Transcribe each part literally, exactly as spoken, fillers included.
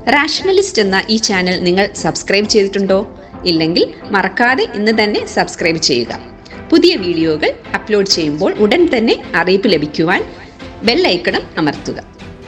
Rationalist എന്ന ഈ channel നിങ്ങൾ സബ്സ്ക്രൈബ് ചെയ്തിട്ടുണ്ടോ? ഇല്ലെങ്കിൽ മറക്കാതെ ഇന്ന് തന്നെ സബ്സ്ക്രൈബ് ചെയ്യുക. പുതിയ വീഡിയോകൾ അപ്ലോഡ് ചെയ്യുമ്പോൾ ഉടൻ തന്നെ അറിയിപ്പ് ലഭിക്കുവാൻ ബെൽ ഐക്കൺ അമർത്തുക.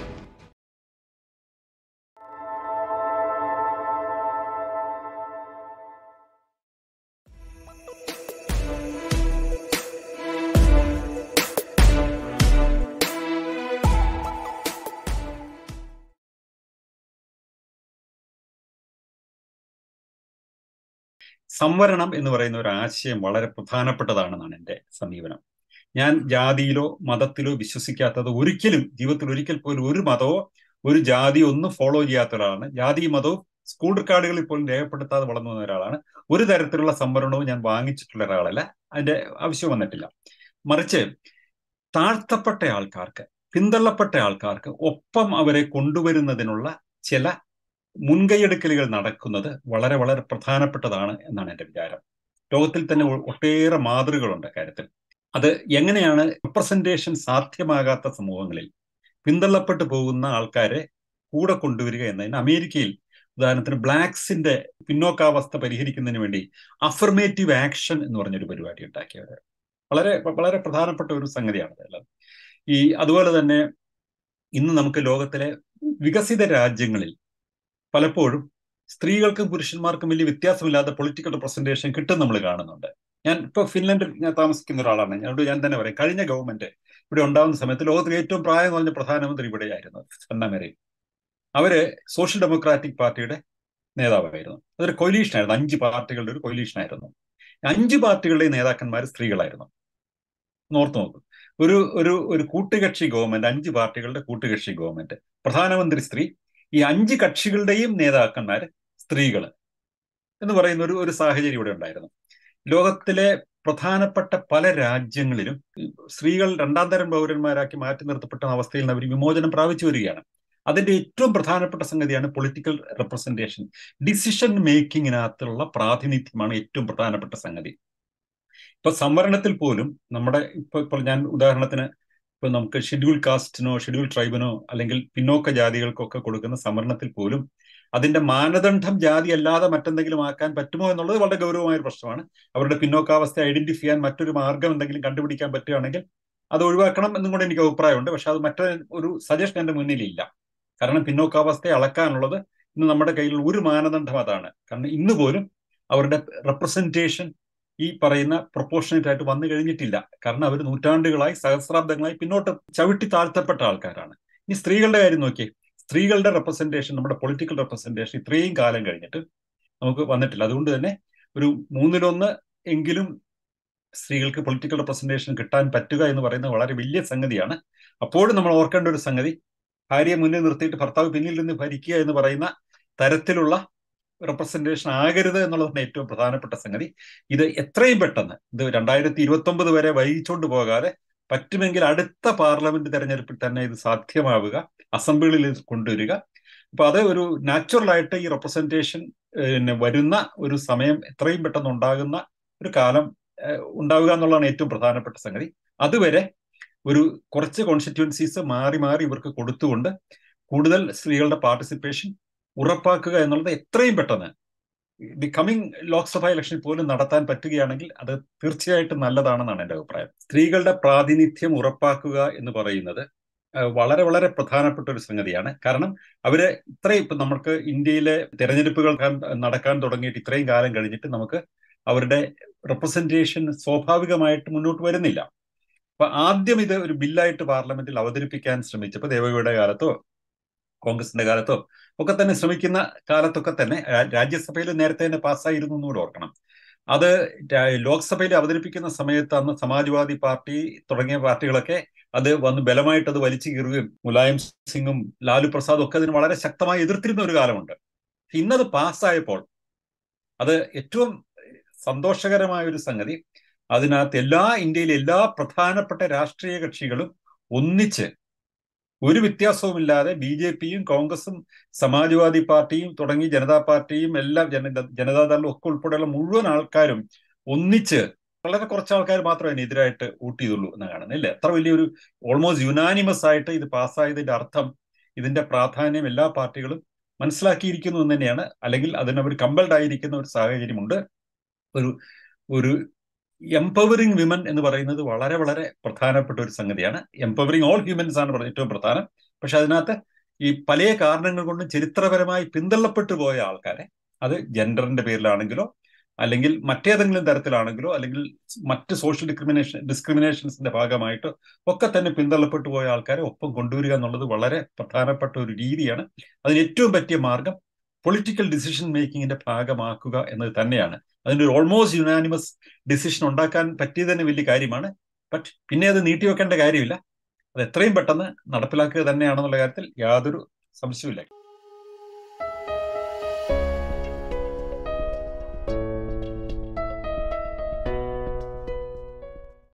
സംവരണം എന്ന് പറയുന്ന ഒരു ആശയം വളരെ പ്രധാനപ്പെട്ടതാണെന്നാണ് എൻ്റെ സമീപനം. ഞാൻ ജാതിയിലോ മതത്തിലോ വിശ്വസിക്കാത്തത് ഒരിക്കലും ജീവിതത്തിൽ ഒരിക്കൽ പോലും ഒരു മതമോ ഒരു ജാതിയോ ഒന്നും ഫോളോ ചെയ്യാത്ത ഒരാളാണ്. ജാതി മതവും സ്കൂൾ റെക്കോർഡുകളിൽ പോലും രേഖപ്പെടുത്താതെ വളർന്നു വന്ന ഒരാളാണ്. ഒരു തരത്തിലുള്ള സംവരണവും ഞാൻ വാങ്ങിച്ചിട്ടുള്ള ഒരാളല്ല, അതിന്റെ ആവശ്യം വന്നിട്ടില്ല. മറിച്ച് താഴ്ത്തപ്പെട്ട ആൾക്കാർക്ക്, പിന്തള്ളപ്പെട്ട ആൾക്കാർക്ക് ഒപ്പം അവരെ കൊണ്ടുവരുന്നതിനുള്ള ചില മുൻകൈയെടുക്കലുകൾ നടക്കുന്നത് വളരെ വളരെ പ്രധാനപ്പെട്ടതാണ് എന്നാണ് എൻ്റെ വിചാരം. ലോകത്തിൽ തന്നെ ഒട്ടേറെ മാതൃകകളുണ്ട് കാര്യത്തിൽ. അത് എങ്ങനെയാണ് റെപ്രസെന്റേഷൻ സാധ്യമാകാത്ത സമൂഹങ്ങളിൽ പിന്തള്ളപ്പെട്ടു പോകുന്ന ആൾക്കാരെ കൂടെ കൊണ്ടുവരിക എന്നതിന് അമേരിക്കയിൽ ഉദാഹരണത്തിന് ബ്ലാക്സിന്റെ പിന്നോക്കാവസ്ഥ പരിഹരിക്കുന്നതിന് വേണ്ടി അഫർമേറ്റീവ് ആക്ഷൻ എന്ന് പറഞ്ഞൊരു പരിപാടി ഉണ്ടാക്കിയത് വളരെ വളരെ പ്രധാനപ്പെട്ട ഒരു സംഗതിയാണ് അതെല്ലാം. ഈ അതുപോലെ തന്നെ ഇന്ന് നമുക്ക് ലോകത്തിലെ വികസിത രാജ്യങ്ങളിൽ പലപ്പോഴും സ്ത്രീകൾക്കും പുരുഷന്മാർക്കും വലിയ വ്യത്യാസമില്ലാത്ത പൊളിറ്റിക്കൽ റെപ്രസെന്റേഷൻ കിട്ടും നമ്മൾ കാണുന്നുണ്ട്. ഞാൻ ഇപ്പൊ ഫിൻലൻഡിൽ ഞാൻ താമസിക്കുന്ന ഒരാളാണ്. ഞാനോട് ഞാൻ തന്നെ പറയാം, കഴിഞ്ഞ ഗവൺമെന്റ് ഇവിടെ ഉണ്ടാകുന്ന സമയത്ത് ലോകത്തിലെ ഏറ്റവും പ്രായം കുറഞ്ഞ പ്രധാനമന്ത്രി ഇവിടെയായിരുന്നു, സന്നമേരി. അവര് സോഷ്യൽ ഡെമോക്രാറ്റിക് പാർട്ടിയുടെ നേതാവായിരുന്നു. അതൊരു കൊലീഷനായിരുന്നു, അഞ്ച് പാർട്ടികളുടെ ഒരു കൊലീഷനായിരുന്നു. അഞ്ച് പാർട്ടികളുടെ നേതാക്കന്മാർ സ്ത്രീകളായിരുന്നു. നോർത്ത് നോക്കും, ഒരു ഒരു ഒരു കൂട്ടുകക്ഷി ഗവൺമെന്റ്, അഞ്ച് പാർട്ടികളുടെ കൂട്ടുകക്ഷി ഗവൺമെന്റ്, പ്രധാനമന്ത്രി സ്ത്രീ, ഈ അഞ്ച് കക്ഷികളുടെയും നേതാക്കന്മാർ സ്ത്രീകൾ എന്ന് പറയുന്ന ഒരു ഒരു സാഹചര്യം ഇവിടെ ഉണ്ടായിരുന്നു. ലോകത്തിലെ പ്രധാനപ്പെട്ട പല രാജ്യങ്ങളിലും സ്ത്രീകൾ രണ്ടാം തരം പൗരന്മാരാക്കി മാറ്റി നിർത്തപ്പെട്ട അവസ്ഥയിൽ നിന്ന് അവർ വിമോചനം പ്രാപിച്ചു വരികയാണ്. അതിന്റെ ഏറ്റവും പ്രധാനപ്പെട്ട സംഗതിയാണ് പൊളിറ്റിക്കൽ റെപ്രസെന്റേഷൻ. ഡിസിഷൻ മേക്കിങ്ങിനകത്തുള്ള പ്രാതിനിധ്യമാണ് ഏറ്റവും പ്രധാനപ്പെട്ട സംഗതി. ഇപ്പൊ സംവരണത്തിൽ പോലും നമ്മുടെ ഇപ്പൊ ഇപ്പോൾ ഞാൻ ഉദാഹരണത്തിന് ഇപ്പൊ നമുക്ക് ഷെഡ്യൂൾ കാസ്റ്റിനോ ഷെഡ്യൂൾ ട്രൈബിനോ അല്ലെങ്കിൽ പിന്നോക്ക ജാതികൾക്കൊക്കെ കൊടുക്കുന്ന സംവരണത്തിൽ പോലും അതിന്റെ മാനദണ്ഡം ജാതി അല്ലാതെ മറ്റെന്തെങ്കിലും ആക്കാൻ പറ്റുമോ എന്നുള്ളത് വളരെ ഗൗരവമായ പ്രശ്നമാണ്. അവരുടെ പിന്നോക്കാവസ്ഥ ഐഡന്റിഫൈ ചെയ്യാൻ മറ്റൊരു മാർഗം എന്തെങ്കിലും കണ്ടുപിടിക്കാൻ പറ്റുകയാണെങ്കിൽ അത് ഒഴിവാക്കണം എന്നും കൂടെ എനിക്ക് അഭിപ്രായമുണ്ട്. പക്ഷെ അത് മറ്റൊരു ഒരു സജഷൻ എൻ്റെ മുന്നിലില്ല. കാരണം പിന്നോക്കാവസ്ഥയെ അളക്കാനുള്ളത് ഇന്ന് നമ്മുടെ കയ്യിൽ ഒരു മാനദണ്ഡം അതാണ്. കാരണം ഇന്ന് പോലും അവരുടെ റെപ്രസെന്റേഷൻ ഈ പറയുന്ന പ്രൊപ്പോർഷനേറ്റ് ആയിട്ട് വന്നു കഴിഞ്ഞിട്ടില്ല. കാരണം അവർ നൂറ്റാണ്ടുകളായി സഹസ്രാബ്ദങ്ങളായി പിന്നോട്ട് ചവിട്ടി താഴ്ത്തപ്പെട്ട ആൾക്കാരാണ്. ഇനി സ്ത്രീകളുടെ കാര്യം നോക്കിയേ, സ്ത്രീകളുടെ റെപ്രസെന്റേഷൻ, നമ്മുടെ പൊളിറ്റിക്കൽ റെപ്രസെന്റേഷൻ ഇത്രയും കാലം കഴിഞ്ഞിട്ട് നമുക്ക് വന്നിട്ടില്ല. അതുകൊണ്ട് തന്നെ ഒരു മൂന്നിലൊന്ന് എങ്കിലും സ്ത്രീകൾക്ക് പൊളിറ്റിക്കൽ റെപ്രസെന്റേഷൻ കിട്ടാൻ പറ്റുക എന്ന് പറയുന്നത് വളരെ വലിയ സംഗതിയാണ്. അപ്പോഴും നമ്മൾ ഓർക്കേണ്ട ഒരു സംഗതി, ഭാര്യയെ മുന്നിൽ നിർത്തിയിട്ട് ഭർത്താവ് പിന്നിൽ നിന്ന് ഭരിക്കുക എന്ന് പറയുന്ന തരത്തിലുള്ള റെപ്രസെന്റേഷൻ ആകരുത് എന്നുള്ളതാണ് ഏറ്റവും പ്രധാനപ്പെട്ട സംഗതി. ഇത് എത്രയും പെട്ടെന്ന്, ഇത് രണ്ടായിരത്തി ഇരുപത്തി ഒമ്പത് വരെ വൈകിച്ചുകൊണ്ട് പോകാതെ പറ്റുമെങ്കിൽ അടുത്ത പാർലമെന്റ് തെരഞ്ഞെടുപ്പിൽ തന്നെ ഇത് സാധ്യമാവുക, അസംബ്ലിയിൽ കൊണ്ടുവരിക. അപ്പൊ അത് ഒരു നാച്ചുറൽ ആയിട്ട് ഈ റെപ്രസെന്റേഷൻ പിന്നെ വരുന്ന ഒരു സമയം എത്രയും പെട്ടെന്ന് ഉണ്ടാകുന്ന ഒരു കാലം ഉണ്ടാവുക എന്നുള്ളതാണ് ഏറ്റവും പ്രധാനപ്പെട്ട സംഗതി. അതുവരെ ഒരു കുറച്ച് കോൺസ്റ്റിറ്റ്യുവൻസീസ് മാറി മാറി ഇവർക്ക് കൊടുത്തുകൊണ്ട് കൂടുതൽ സ്ത്രീകളുടെ പാർട്ടിസിപ്പേഷൻ ഉറപ്പാക്കുക എന്നുള്ളത് എത്രയും പെട്ടെന്ന് ദി കമ്മിങ് ലോക്സഭാ ഇലക്ഷനിൽ പോലും നടത്താൻ പറ്റുകയാണെങ്കിൽ അത് തീർച്ചയായിട്ടും നല്ലതാണെന്നാണ് എൻ്റെ അഭിപ്രായം. സ്ത്രീകളുടെ പ്രാതിനിധ്യം ഉറപ്പാക്കുക എന്ന് പറയുന്നത് വളരെ വളരെ പ്രധാനപ്പെട്ട ഒരു സംഗതിയാണ്. കാരണം അവര് ഇത്രയും ഇപ്പം നമുക്ക് ഇന്ത്യയിലെ തെരഞ്ഞെടുപ്പുകൾ നടക്കാൻ തുടങ്ങിയിട്ട് ഇത്രയും കാലം കഴിഞ്ഞിട്ട് നമുക്ക് അവരുടെ റെപ്രസെന്റേഷൻ സ്വാഭാവികമായിട്ട് മുന്നോട്ട് വരുന്നില്ല. അപ്പൊ ആദ്യം ഇത് ഒരു ബില്ലായിട്ട് പാർലമെന്റിൽ അവതരിപ്പിക്കാൻ ശ്രമിച്ചപ്പോൾ ദേവഗൌഡയുടെ കാലത്തോ കോൺഗ്രസിന്റെ കാലത്തോ ഒക്കെ തന്നെ ശ്രമിക്കുന്ന കാലത്തൊക്കെ തന്നെ രാജ്യസഭയിൽ നേരത്തെ തന്നെ പാസ്സായിരുന്നു എന്നുകൂടെ ഓർക്കണം. അത് ലോക്സഭയിൽ അവതരിപ്പിക്കുന്ന സമയത്ത് അന്ന് സമാജ്വാദി പാർട്ടി തുടങ്ങിയ പാർട്ടികളൊക്കെ അത് വന്ന് ബലമായിട്ട് അത് വലിച്ചു കീറുകയും മുലായം സിംഗും ലാലു പ്രസാദും ഒക്കെ അതിന് വളരെ ശക്തമായി എതിർത്തിരുന്ന ഒരു കാലമുണ്ട്. ഇന്നത് പാസ്സായപ്പോൾ അത് ഏറ്റവും സന്തോഷകരമായ ഒരു സംഗതി, അതിനകത്ത് എല്ലാ ഇന്ത്യയിലെ എല്ലാ പ്രധാനപ്പെട്ട രാഷ്ട്രീയ കക്ഷികളും ഒന്നിച്ച് ഒരു വ്യത്യാസവുമില്ലാതെ ബി ജെ പിയും കോൺഗ്രസും സമാജ്വാദി പാർട്ടിയും തുടങ്ങി ജനതാ പാർട്ടിയും എല്ലാം ജന ജനതാദളും ഒക്കെ ഉൾപ്പെടെയുള്ള മുഴുവൻ ആൾക്കാരും ഒന്നിച്ച്, വളരെ കുറച്ച് ആൾക്കാർ മാത്രമേ അതിനെതിരായിട്ട് വോട്ട് ചെയ്തുള്ളൂ എന്ന് കാണുന്നില്ല. അത്ര വലിയൊരു ഓൾമോസ്റ്റ് യുനാനിമസ് ആയിട്ട് ഇത് പാസ്സായതിന്റെ അർത്ഥം ഇതിന്റെ പ്രാധാന്യം എല്ലാ പാർട്ടികളും മനസ്സിലാക്കിയിരിക്കുന്നു എന്ന് തന്നെയാണ്. അല്ലെങ്കിൽ അതിനവർ കമ്പൽഡ് ആയിരിക്കുന്ന ഒരു സാഹചര്യമുണ്ട്. ഒരു ഒരു എംപവറിങ് വിമൻ എന്ന് പറയുന്നത് വളരെ വളരെ പ്രധാനപ്പെട്ട ഒരു സംഗതിയാണ്. എംപവറിങ് ഓൾ ഹ്യൂമൻസ് ആണ് ഏറ്റവും പ്രധാനം. പക്ഷെ അതിനകത്ത് ഈ പല കാരണങ്ങൾ കൊണ്ടും ചരിത്രപരമായി പിന്തള്ളപ്പെട്ടു പോയ ആൾക്കാരെ, അത് ജെൻഡറിന്റെ പേരിലാണെങ്കിലോ അല്ലെങ്കിൽ മറ്റേതെങ്കിലും തരത്തിലാണെങ്കിലോ അല്ലെങ്കിൽ മറ്റ് സോഷ്യൽ ഡിസ്ക്രിമിനേഷൻ ഡിസ്ക്രിമിനേഷൻസിന്റെ ഭാഗമായിട്ട് ഒക്കെ തന്നെ പിന്തള്ളപ്പെട്ടു പോയ ആൾക്കാരെ ഒപ്പം കൊണ്ടുവരിക എന്നുള്ളത് വളരെ പ്രധാനപ്പെട്ട ഒരു രീതിയാണ്. അതിന് ഏറ്റവും പറ്റിയ മാർഗം പൊളിറ്റിക്കൽ ഡിസിഷൻ മേക്കിങ്ങിന്റെ ഭാഗമാക്കുക എന്നത് തന്നെയാണ്. അതിൻ്റെ ഒരു ഓൾമോസ്റ്റ് യുനാനിമസ് ഡിസിഷൻ ഉണ്ടാക്കാൻ പറ്റിയത് തന്നെ വലിയ കാര്യമാണ്. ബട്ട് പിന്നെ അത് നീട്ടിവെക്കേണ്ട കാര്യമില്ല. അത് എത്രയും പെട്ടെന്ന് നടപ്പിലാക്കുക തന്നെയാണെന്നുള്ള കാര്യത്തിൽ യാതൊരു സംശയമില്ല.